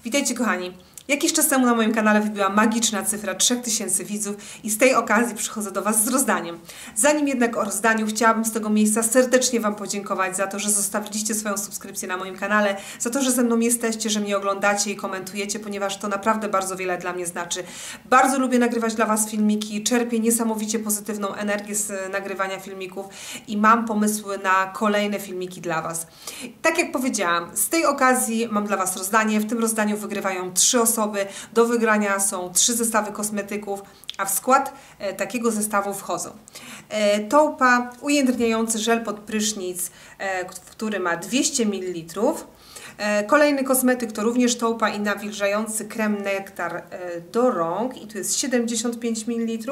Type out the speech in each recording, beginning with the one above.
Witajcie kochani. Jakiś czas temu na moim kanale wybiła magiczna cyfra 3000 widzów i z tej okazji przychodzę do Was z rozdaniem. Zanim jednak o rozdaniu, chciałabym z tego miejsca serdecznie Wam podziękować za to, że zostawiliście swoją subskrypcję na moim kanale, za to, że ze mną jesteście, że mnie oglądacie i komentujecie, ponieważ to naprawdę bardzo wiele dla mnie znaczy. Bardzo lubię nagrywać dla Was filmiki, czerpię niesamowicie pozytywną energię z nagrywania filmików i mam pomysły na kolejne filmiki dla Was. Tak jak powiedziałam, z tej okazji mam dla Was rozdanie. W tym rozdaniu wygrywają 3 osoby. Do wygrania są 3 zestawy kosmetyków, a w skład takiego zestawu wchodzą Toupa, ujędrniający żel pod prysznic, który ma 200 ml. Kolejny kosmetyk to również Toupa i nawilżający krem nektar do rąk i tu jest 75 ml.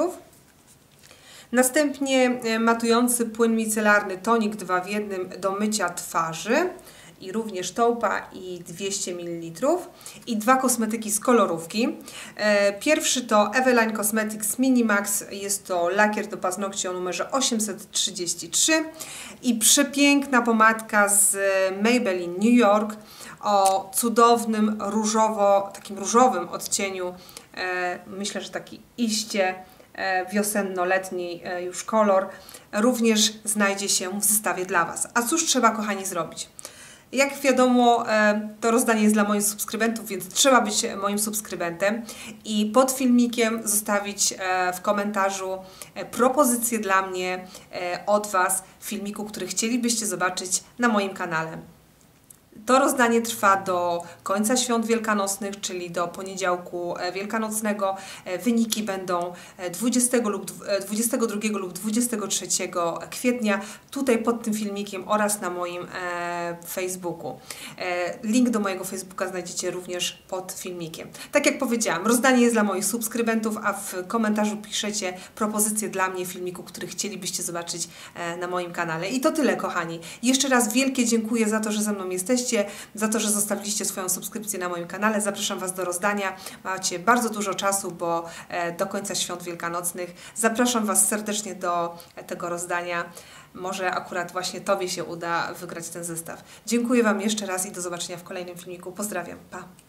Następnie matujący płyn micelarny tonik 2 w 1 do mycia twarzy i również Toupa i 200 ml. I 2 kosmetyki z kolorówki. Pierwszy to Eveline Cosmetics Minimax, jest to lakier do paznokci o numerze 833 i przepiękna pomadka z Maybelline New York o cudownym takim różowym odcieniu. Myślę, że taki iście wiosenno-letni już kolor również znajdzie się w zestawie dla Was. A cóż trzeba, kochani, zrobić? Jak wiadomo, to rozdanie jest dla moich subskrybentów, więc trzeba być moim subskrybentem i pod filmikiem zostawić w komentarzu propozycję dla mnie od Was filmiku, który chcielibyście zobaczyć na moim kanale. To rozdanie trwa do końca świąt wielkanocnych, czyli do poniedziałku wielkanocnego. Wyniki będą 22 lub 23 kwietnia, tutaj pod tym filmikiem oraz na moim Facebooku. Link do mojego Facebooka znajdziecie również pod filmikiem. Tak jak powiedziałam, rozdanie jest dla moich subskrybentów, a w komentarzu piszecie propozycje dla mnie filmiku, który chcielibyście zobaczyć na moim kanale. I to tyle, kochani. Jeszcze raz wielkie dziękuję za to, że ze mną jesteście, za to, że zostawiliście swoją subskrypcję na moim kanale. Zapraszam Was do rozdania. Macie bardzo dużo czasu, bo do końca świąt wielkanocnych. Zapraszam Was serdecznie do tego rozdania. Może akurat właśnie Tobie się uda wygrać ten zestaw. Dziękuję Wam jeszcze raz i do zobaczenia w kolejnym filmiku. Pozdrawiam. Pa!